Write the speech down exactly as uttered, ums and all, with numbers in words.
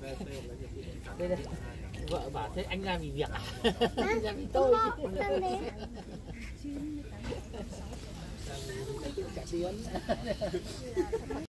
Đây đây. Vợ bảo thế anh ra vì việc à? Anh ra vì tôi. Cả tiếng.